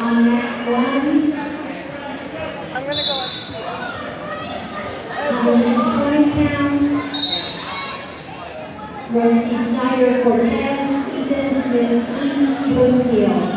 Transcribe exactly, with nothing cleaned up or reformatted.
On that one, I'm gonna go. one hundred twenty pounds, Rusty Snyder Cortez, Ethan Smith, Bloomfield.